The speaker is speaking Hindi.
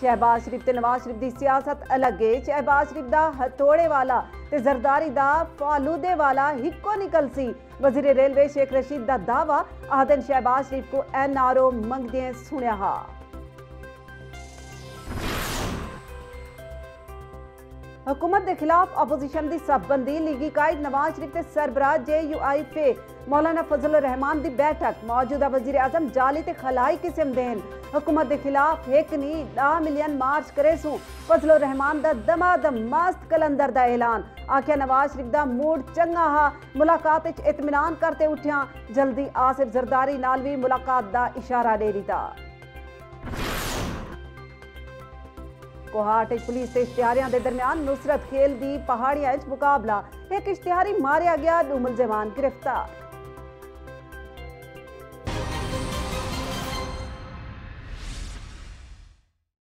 शहबाज शरीफ ते नवाज शरीफ दी सियासत अलग है। शहबाज शरीफ दा हथोड़े वाला ते जरदारी दा फालूदे वाला हिक्को निकल सी। वजीर रेलवे शेख रशीद दा दावा, आदन शहबाज शरीफ को NRO मंगदे सुनिया हा। हुकूमत के खिलाफ अपोजिशन की सफबंदी, लीगी कायद नवाज शरीफ के सरबराह JUIF मौलाना फजल रहमान की बैठक। मौजूदा वजीर आजम जाली ते खलाई किस्म देन। हुकूमत के खिलाफ एक नहीं 10 मिलियन मार्च करे सू। फजल रहमान का दमादम मस्त कलंदर का ऐलान। आख्या नवाज शरीफ का मूड चंगा हा, मुलाकात इत्मीनान करते उठिया। जल्दी आसिफ जरदारी नाल भी मुलाकात का इशारा दे दिता। कोहाट पुलिस के इश्तिहारियों के दरमियान नुसरत खेल की पहाड़ियां मुकाबला। एक इश्तिहारी मारिया गया, दो मुलजमान गिरफ्तार।